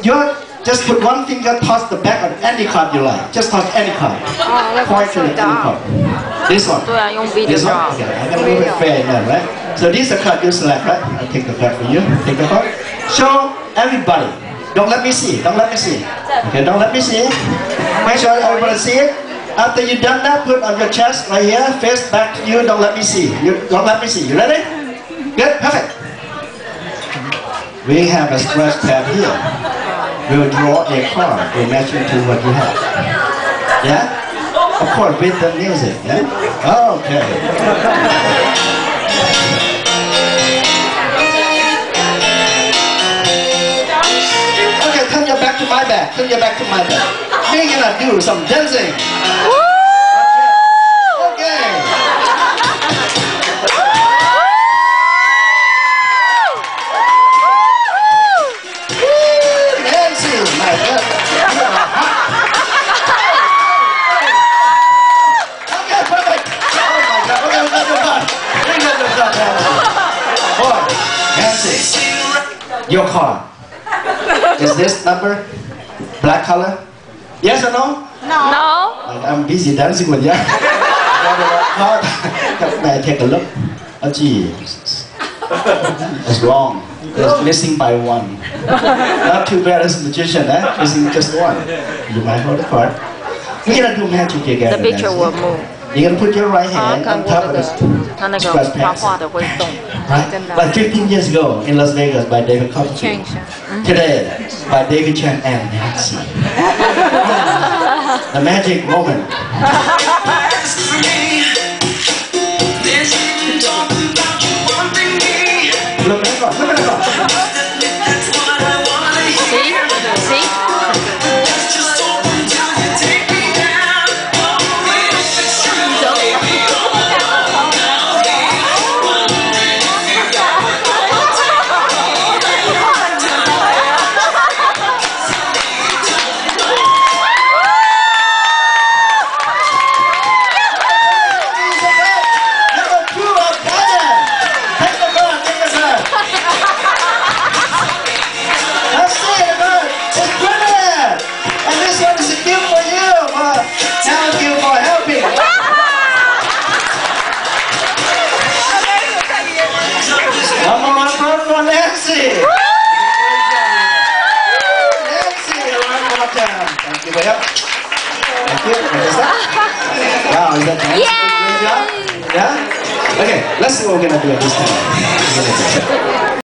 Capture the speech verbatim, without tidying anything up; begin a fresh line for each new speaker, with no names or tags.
you just put one finger, touch the back of any card you like. Just touch any card. Point to any card. This one. This one. Okay, I'm gonna move it fair enough, right? So this is the card you select, right? I'll take the card for you. Take the card. Show everybody. Don't let me see. Don't let me see. Okay, don't let me see. Make sure everybody see it. After you've done that, put on your chest right here, face back to you. Don't let me see. You don't let me see. You ready? Good. Perfect. We have a scratch pad here. We'll draw a card in matching to what you have. Yeah? Of course, with the music. Yeah? Okay. Okay, turn your back to my back. Turn your back to my back. We're gonna do some dancing. Your card. Is this number black color? Yes or no?
No. No.
I'm busy dancing with you. May I take a look? Oh, Jesus. It's wrong. It's missing by one. Not too bad as a magician, eh? Missing just one. You might hold the card. We're gonna do magic together.
The picture will move.
You're gonna put your right hand on top of the scratch pad. Right? Like fifteen years ago in Las Vegas by David Copperfield. Today by David Chan and Nancy. The magic moment. Look at that. Look at that.
See? See?
Nancy! Nancy, one more time. Thank you very much. Thank you. What is that? Wow, is that nice?
Yay!
Yeah? Okay, let's see what we're gonna do at this time.